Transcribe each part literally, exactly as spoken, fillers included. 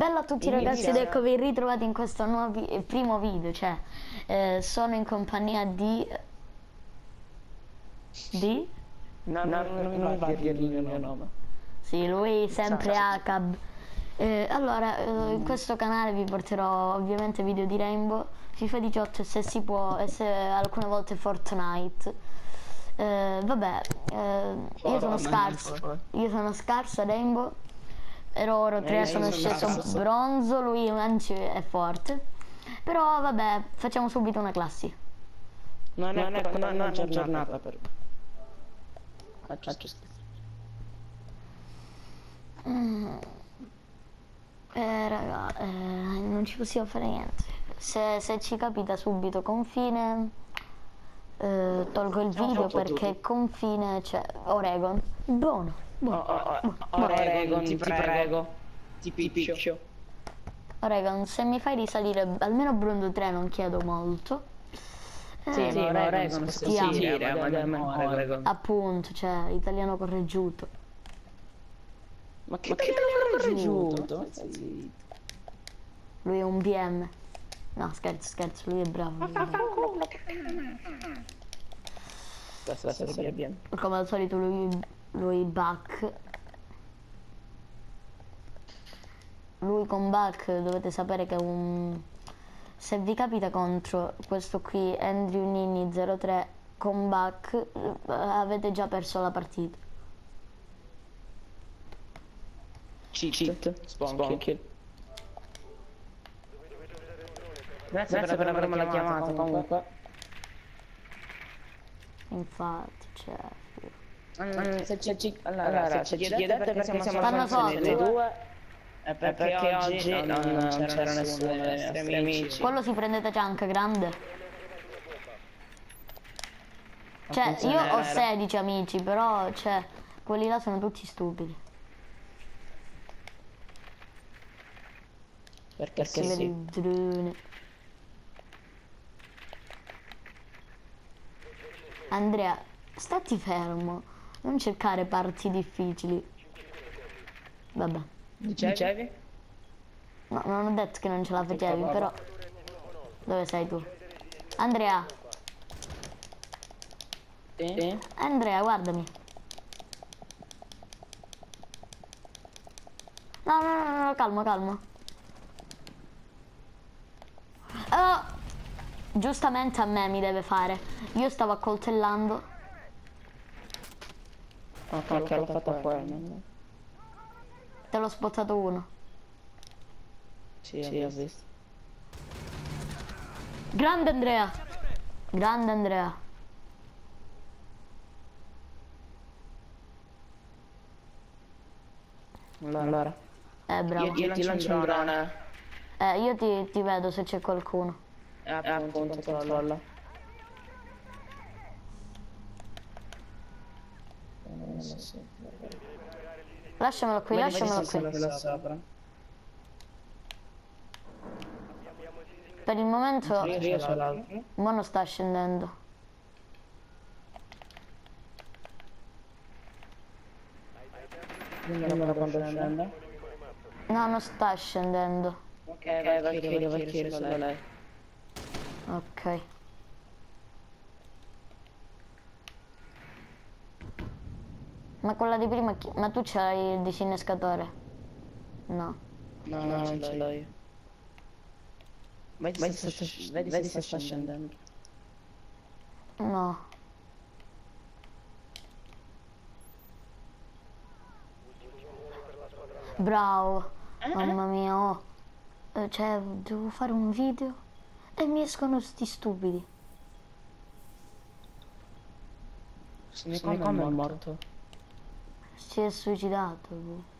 Bello a tutti ragazzi ed eccovi ritrovati in questo nuovo vi primo video, cioè eh, sono in compagnia di... di? No, no, no, non mi va a dirgli il mio nome. Sì, lui sempre Acab. Eh, allora, eh, in questo canale vi porterò ovviamente video di Rainbow, FIFA diciotto e se si può, e se alcune volte Fortnite. Eh, vabbè, eh, io sono scarso, io sono scarso a Rainbow. Ero oro tre, sono sceso bronzo, lui anzi è forte. Però vabbè, facciamo subito una classi. Non è, non è, non è una giornata per me. Faccio schifo. Mm. Eh raga, eh, non ci possiamo fare niente. Se, se ci capita subito confine, eh, tolgo il video perché confine c'è Oregon. Buono, buono. Oh, oh, oh, oh, Oregon, ti prego, ti picchio. Oregon, se mi fai risalire almeno Bronzo tre non chiedo molto. Eh, sì, sì, ma Oregon si può dire, ma Oregon. Appunto, cioè, italiano correggiuto. Ma che italiano correggiuto? Lui è un B M. No, scherzo, scherzo, lui è bravo. Lui è bravo. Questa è B M. Come al solito lui, lui back. Lui con back dovete sapere che è un... Se vi capita contro questo qui, Andrew Nini zero tre con back, avete già perso la partita. Cheat, spawn kill. Grazie, Grazie per avermela chiamata comunque. Infatti, cioè... Mm, se ci, ci, allora, allora, se ci chiedete perché siamo stati nei due, è perché, perché oggi non, non, non c'era nessuno dei nostri amici. Quello si prendete anche grande. Cioè, io ho sedici amici, però, cioè, quelli là sono tutti stupidi. Perché, perché sì. Drone. Andrea, stati fermo, non cercare parti difficili. Vabbè. Dicevi? No, non ho detto che non ce la facevi, però... Dove sei tu? Andrea. Sì? Andrea, guardami. No, no, no, no, calmo, calmo. Oh, giustamente a me mi deve fare. Io stavo accoltellando. Ok, ok, l'ho fatta poi. Te l'ho spottato uno. Sì, sì, ho visto. Grande Andrea. Grande Andrea. Allora. Eh, bravo. Io, io ti lancio un drone. Eh, io ti, ti vedo se c'è qualcuno. Eh, appunto, appunto controlla. Lasciamelo qui, Vedi, lasciamelo vedi qui. sopra. Per il momento... Io c'ho l'altro. Ma non sta scendendo. Dimmelo quando scende. No, non sta scendendo. Ok, vai, vai, vai, vai, vai, solo lei. Ok. Ma quella di prima chi... Ma tu c'hai il disinnescatore? No. No, no, non ce l'ho io. Vedi, vedi, se, sta, vedi, vedi se sta scendendo. No. Bravo. Eh, Mamma mia, oh. Eh, cioè, devo fare un video e mi escono sti stupidi. Se ne come, come è morto? Si è suicidato. Boh.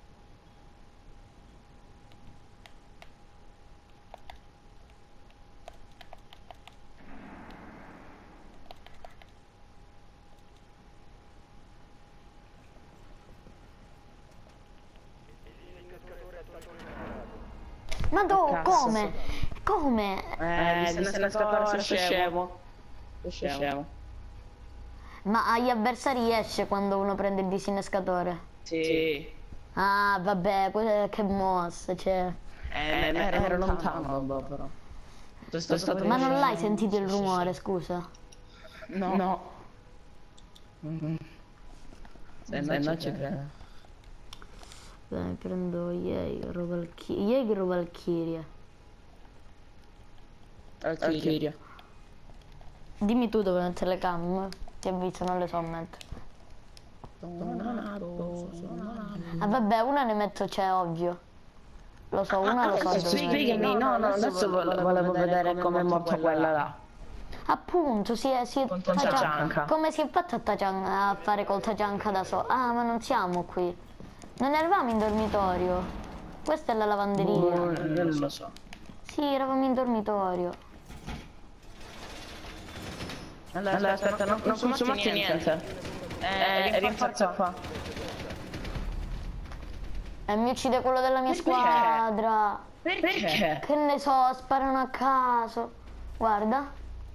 Ma dove? Come? Come? Eh, eh disinnescatore scemo. Scemo. Ma agli avversari esce quando uno prende il disinnescatore? Sì. Ah, vabbè, che mossa, cioè... Eh, ero, ero lontano, lontano però. Stato stato Ma non l'hai sentito il rumore, scusa? No. No. Mm-hmm. Se no, no ci credo. Bene, prendo Jaeger o Valkyria. Jaeger o Valkyria? Valkyria. Dimmi tu dove mettere le cam. Ti avviso, non le so mettere. Ah vabbè, una ne metto, c'è ovvio. Lo so, una lo so dove. Spiegami, no, no, adesso volevo vedere come è morta quella là. Appunto, si è, si è con Tajanka. Come si è fatta Tajanka a fare col Tajanka da solo? Ah, ma non siamo qui. Non eravamo in dormitorio. Questa è la lavanderia. Oh, non lo so. Sì, eravamo in dormitorio. Allora, allora aspetta, aspetta, non, non consumate niente. niente. Eh, eh rinforza qua. E mi uccide quello della mia Perché? squadra. Perché? Che ne so, sparano a caso. Guarda.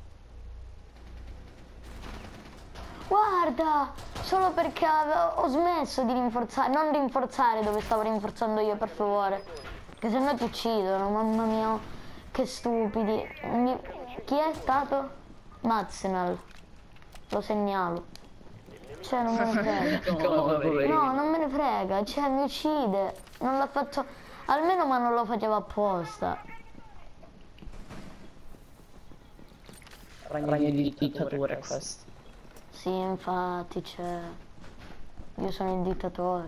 Guarda, solo perché avevo, ho smesso di rinforzare, non rinforzare dove stavo rinforzando io, per favore. Perché sennò ti uccidono, mamma mia, che stupidi. Mi... Chi è stato? Mazzenal. Lo segnalo. Cioè, non me ne frega. No, non me ne frega, cioè mi uccide. Non l'ha fatto, almeno ma non lo faceva apposta. Ragno di dittatura questo. Sì, infatti, c'è. Io sono il dittatore.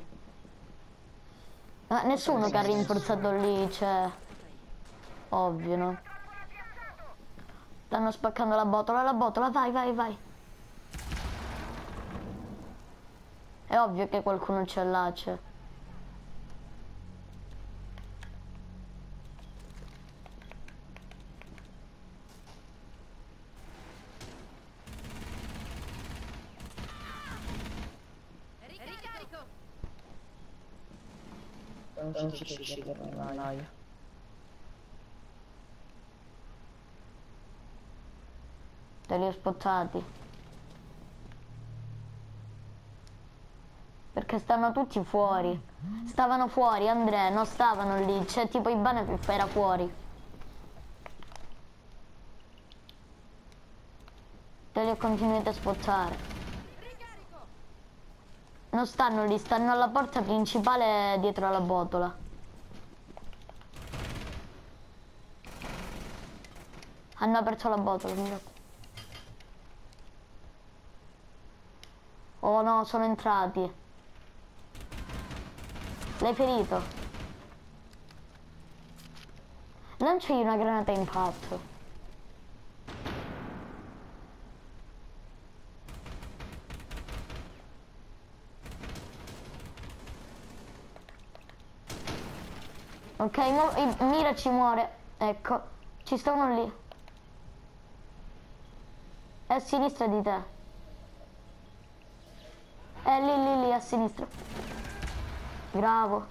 Ma nessuno che ha rinforzato lì, c'è. Ovvio, no? Stanno spaccando la botola, la botola, vai, vai, vai. È ovvio che qualcuno ce l'ha, c'è. Non ci uccidere, noia. Te li ho spottati. Perché stanno tutti fuori. Stavano fuori, Andrea, non stavano lì. Cioè, tipo i Banefif era fuori. Te li ho continuati a spottare. Non stanno lì, stanno alla porta principale dietro alla botola. Hanno aperto la botola, mi raccomando. Oh no, sono entrati. L'hai ferito? Lanciagli una granata a impatto. Ok, mo, Mira ci muore. Ecco, ci sta uno lì. È a sinistra di te. È lì, lì, lì, a sinistra. Bravo.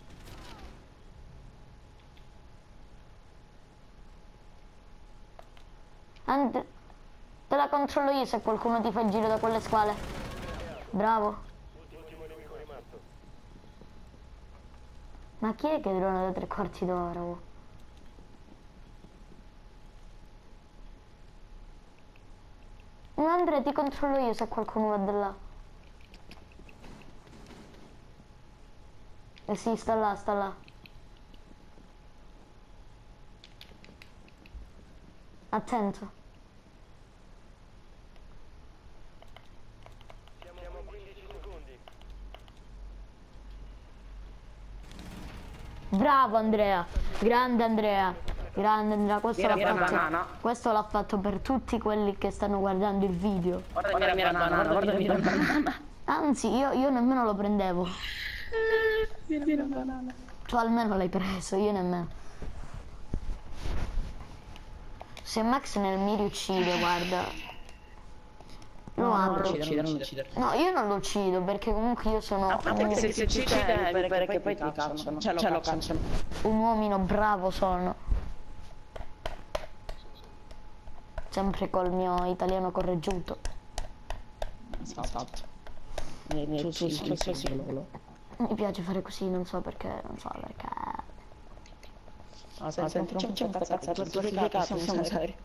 And te la controllo io se qualcuno ti fa il giro da quelle scale. Bravo. Ma chi è che drona da tre quarti d'ora? No, Andrea, ti controllo io se qualcuno va da là. Eh sì, sta là, sta là. Attento. Siamo a quindici secondi. Bravo Andrea, grande Andrea, grande Andrea, questo l'ha fatto, questo l'ha fatto per tutti quelli che stanno guardando il video. Guardami la banana, guardami la banana. Anzi, io, io nemmeno lo prendevo. Vieni la banana. Tu almeno l'hai preso, io nemmeno. Se Max nel mi riuccide, guarda. Lo apro. No, io non lo uccido perché comunque io sono ah, un, se si uccide mi pare che poi ti cacciano. Ce lo, ce lo cacciano. Un uomino bravo sono. Sempre col mio italiano correggiuto. Esatto. Mi piace fare così, non so perché, non so perché. Ah, senti, senti, c'è un cazzato fortificato, possiamo usare.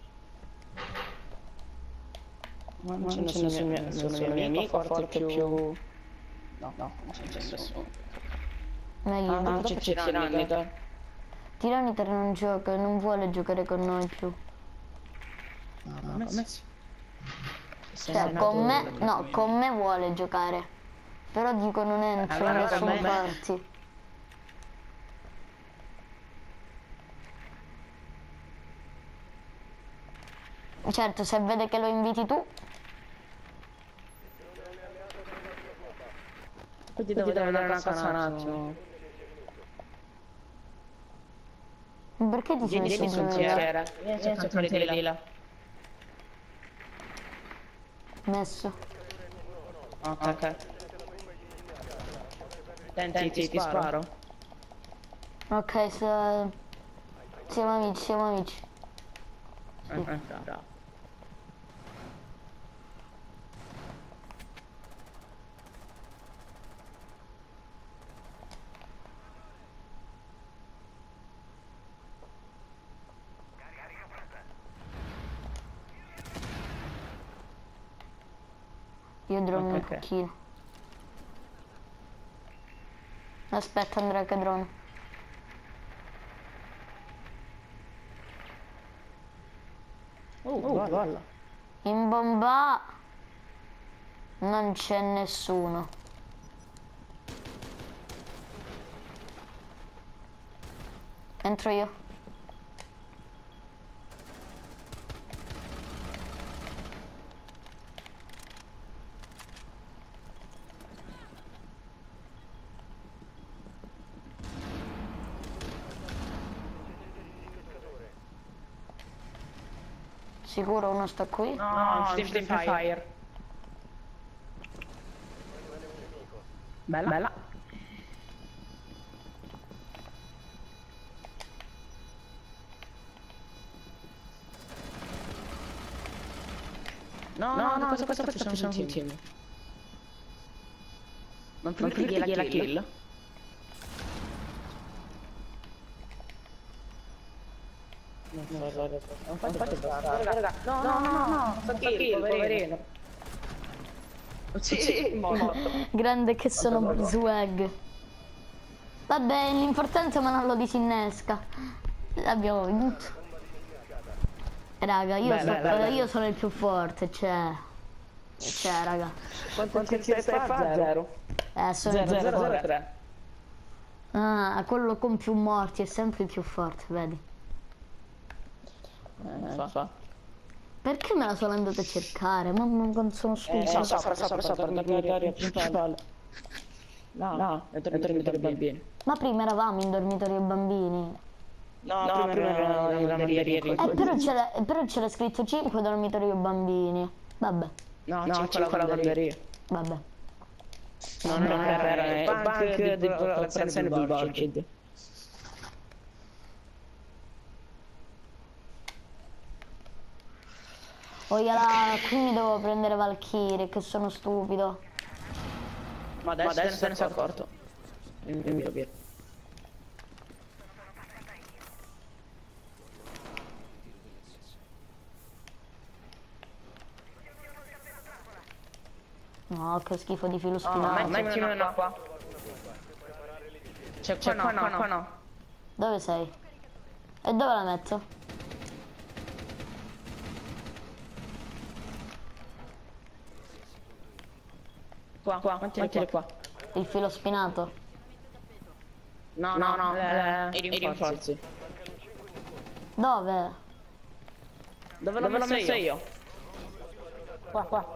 Ma non c'è nessun mio, nessun mio amico, forte più... No, no, non c'è nessuno. Meglio. Ah, no, c'è Tiranniter. Tiranniter non gioca, non vuole giocare con noi più. No, come si... Cioè, con me, no, con me vuole giocare. Però dico non entro in nessun party. Certo, se vede che lo inviti tu. Quindi devo dare una cosa un attimo. Perché ti sei messo Vieni in sul giro? Sierra. Vieni sul cantiere di là. Messo. Ok. Senti, ti, ti sparo. Ok, se... siamo amici, siamo amici. Sì. Eh, bravo. Io drone un Ok. pochino. Aspetta Andrea che drone. Oh, guarda. In bomba non c'è nessuno. Entro io. Sicuro uno sta qui? No, no, Steam Fire. Bella. Bella. No, no, no, questo, questo, questo facciamo un team. Non prendergli la kill. kill. Non fate, non fate, raga. No, no, no, no, sta kill, poverino. Sì, morto. Grande che sono swag. Vabbè, l'importante è ma non lo disinnesca. L'abbiamo vinto. Raga, io, Beh, so, beh, beh, io sono il più forte, cioè... Cioè, raga. Quanto kill stai fa? Zero. Eh, sono il più Zero, zero, forte. tre. Ah, quello con più morti è sempre il più forte, vedi? Eh, fa, fa. Perché me la sono andata a cercare? Ma non sono Eh, stupido. so, sopra, sopra, sopra, dormitorio principale. No, no, è dormitorio bambini. Ma prima eravamo in dormitorio bambini. No, no, prima era in lavanderia. Eh, però c'era, però c'era scritto cinque dormitorio bambini. Vabbè, No, no, c'è la lavanderia. vabbè. No, no, era il bank di popolazione Blue Orchid. Oh, là, qui mi devo prendere Valkyrie, che sono stupido. Ma adesso, Ma adesso te ne sei accorto. Non mi capire. No, che schifo di filo Oh, spinato. metti una qua. C'è qua, qua, no, qua no. Dove sei? E dove la metto? Qua, qua, mettile qua. Il filo spinato? No, no, no, eh, i rinforzi. Dove? Dove l'ho messo io? Qua, qua.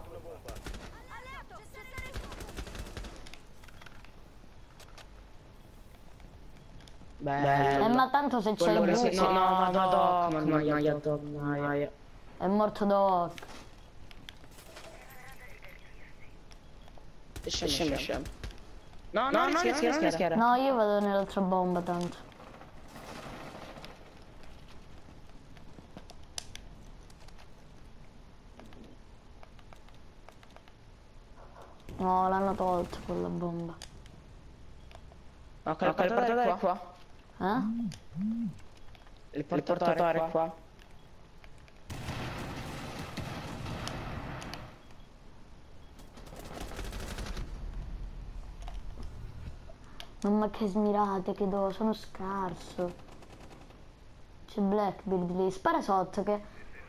Bello. Eh, ma tanto se c'è il buco... No, no, no, Doc, mannaia, Doc, mannaia. È morto Doc. Scemo, scemo. No, no, no, non schiera, non schiera. No, io vado nell'altra bomba tanto. No, l'hanno tolto quella bomba. Ok, il portatore è qua. Eh? Il portatore è qua. Mamma che smirate che do, sono scarso. C'è Blackbeard lì, spara sotto che...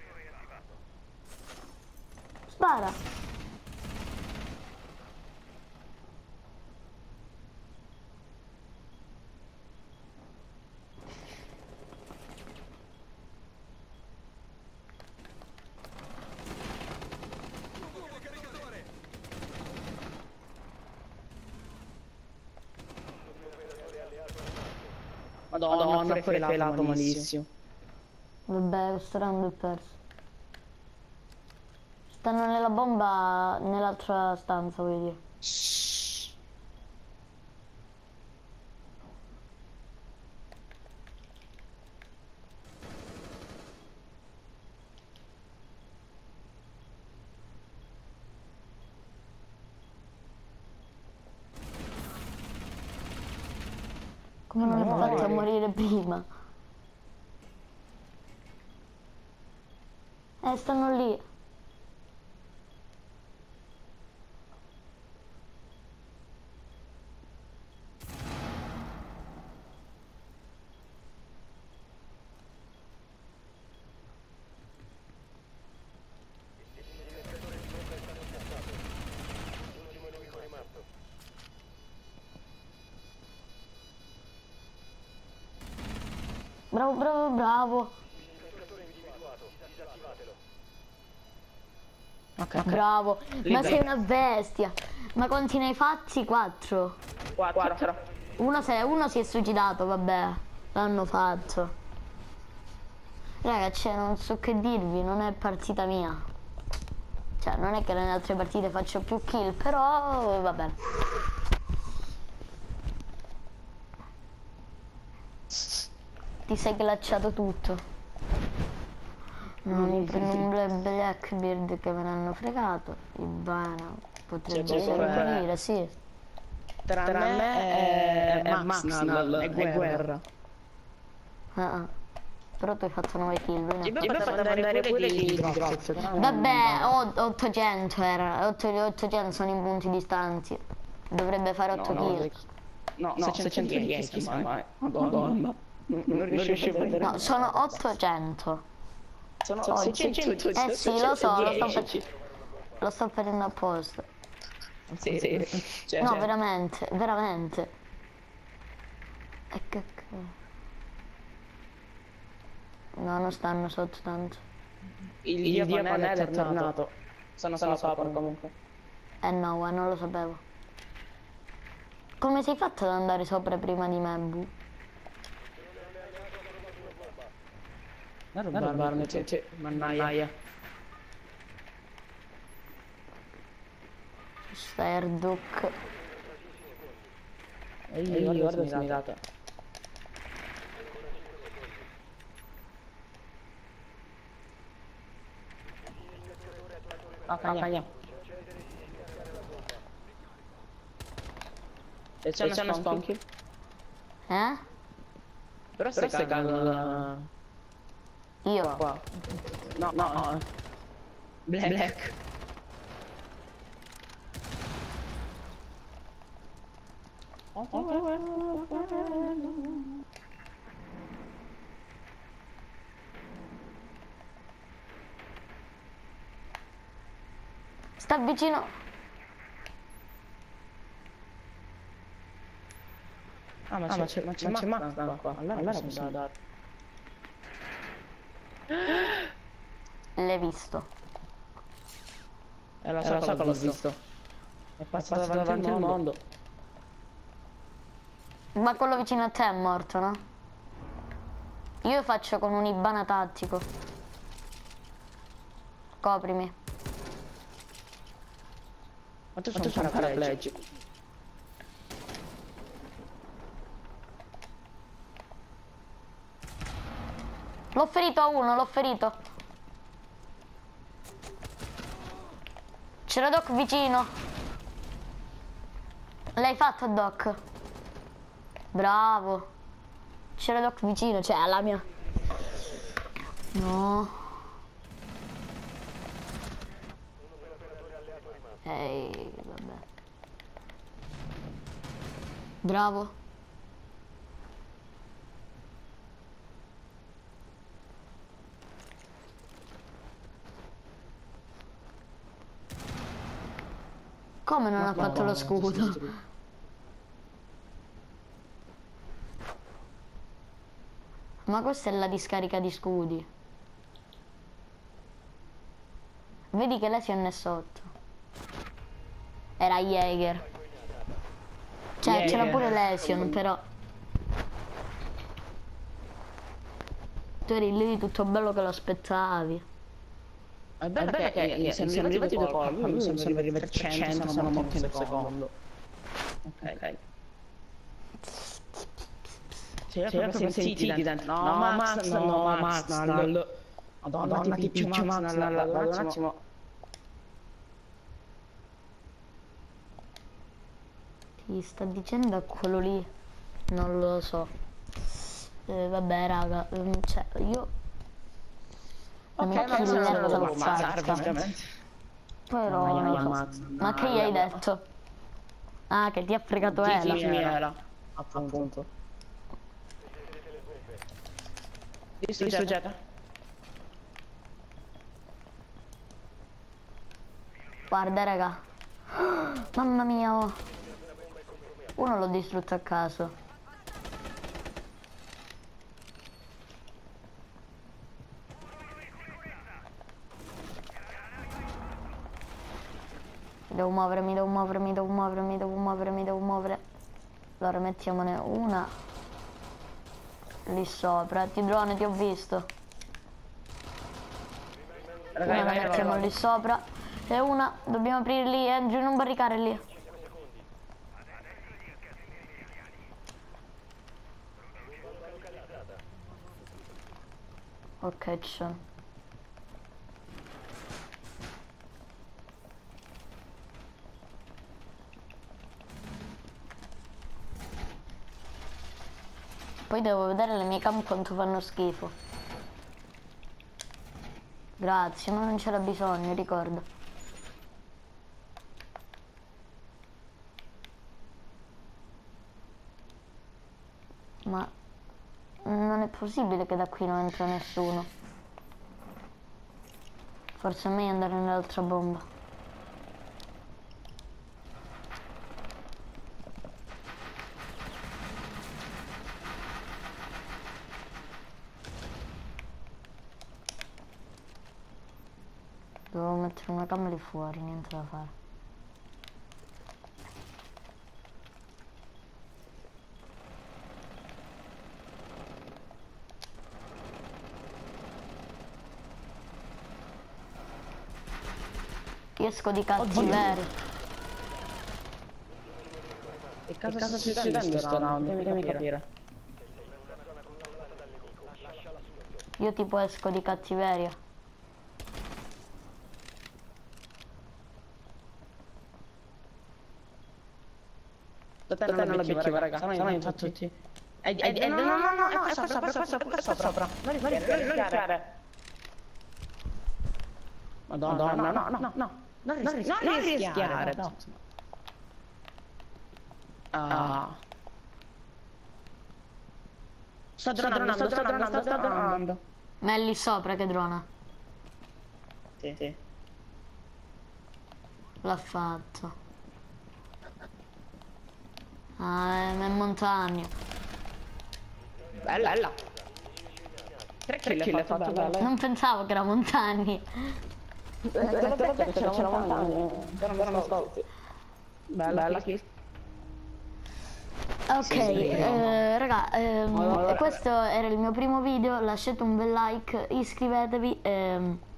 Spara! Madonna, Madonna pure felato malissimo. Vabbè, questo round è perso. Stanno nella bomba nell'altra stanza, vuoi dire. Come non l'ho fatto a morire prima? Eh, stanno lì. Bravo, bravo, bravo. Ok, bravo. Lì Ma bene. sei una bestia. Ma quanti ne hai fatti? Quattro. Quattro. Uno, se, uno si è suicidato, vabbè. L'hanno fatto. Raga, cioè, non so che dirvi, non è partita mia. Cioè, non è che nelle altre partite faccio più kill, però vabbè. Ti sei glacciato tutto. Non mi prendo un Blackbeard che me l'hanno fregato. Il Bana potrebbe Cioè, servire, sì. Tra, Tra me, me è, è Maxnal, è guerra. guerra. Ah, ah. Però tu hai fatto nove kill. No? Io mi ho fatto andare pure di Drox. Vabbè, ottocento era. ottocento sono in punti distanti. Dovrebbe fare otto no, kill. No, no, seicentodieci, ma Madonna. Non, non riesci a vedere. No, sono ottocento. Sono seicento. Eh sì, lo so, lo sto, per... lo sto facendo apposta. Sì, sì. Cioè, no, cioè. veramente, veramente. E che... No, non stanno sotto tanto. Il dio Panel è tornato. Sono sono sopra comunque. Eh no, guarda, non lo sapevo. Come sei fatto ad andare sopra prima di me, Bu? Non rubarmi, c'è, c'è, mannaia. Serduk. Ehi, guarda smirata. Ah, cagna. E c'è una spawn. Eh? Però stai cagando. Io? Qua. No, no, no. Black. Black. Sta vicino. Ah, ma c'è ah, c'è Max qua. qua. Allora, allora bisogna dare. L'hai visto? Eh, lo so, so che l'ho visto. È passato davanti, davanti al mondo. mondo. Ma quello vicino a te è morto, no? Io faccio con un Ibana tattico. Coprimi. Ma tu sei un paraplegico. L'ho ferito a uno, l'ho ferito. C'era Doc vicino. L'hai fatto, Doc? Bravo. C'era Doc vicino, cioè alla mia. No. Ehi, vabbè. Bravo. Come non ha fatto lo scudo? Ma questa è la discarica di scudi. Vedi che Lesion è sotto. Era Jäger. Cioè c'era pure Lesion, però. Tu eri lì tutto bello che lo aspettavi. È bello che, che, che siamo arrivati dopo, quando siamo arrivati a cento, sono morti in un secondo. Ok. C'era proprio sentiti dentro. No, Max, no, Max, no. Madonna, ti piccio Max, vado un attimo. Ti sta dicendo quello lì? Non lo so. Eh, vabbè, raga, cioè, io... Ok, ma non lo devo ammazzare, ovviamente. Però no, ma che gli hai detto? Ah, che ti ha fregato Ela. Chi era? Appunto. Distruggete. Guarda, raga. Mamma mia, oh. Uno l'ho distrutto a caso. Devo muovere, mi devo muovere, mi devo muovere, mi devo muovere, mi devo muovere. Allora mettiamone una lì sopra. Ti drone, ti ho visto. Una la mettiamo lì sopra. E una dobbiamo aprire lì, eh, giù, non barricare lì. Ok, ci sono. Poi devo vedere le mie cam quanto fanno schifo. Grazie, ma non c'era bisogno, ricordo. Ma non è possibile che da qui non entra nessuno. Forse è meglio andare nell'altra bomba. Devo mettere una cam lì fuori, niente da fare. Io esco di cattiveria. Che cosa sta succedendo sto round? Fammi capire. Io tipo esco di cattiveria. Te non l'obiettivo, raga, se no io faccio tutti. No, no, no, no, è qua sopra, è qua sopra, è qua sopra. Non rischiare. Madonna, no, no, no, no. Non rischiare. Ah. Sto dronando, sto dronando, sto dronando. Ma è lì sopra che drona. Sì, sì. L'ha fatto. Ah, è montagna. Bella, bella. Tre kill ha fatto, bella. Non pensavo che era montagni. Te l'ho detto che c'era montagna. Bella, bella kill. Ok, eh, raga, ehm, questo era il mio primo video. Lasciate un bel like, iscrivetevi. Ehm,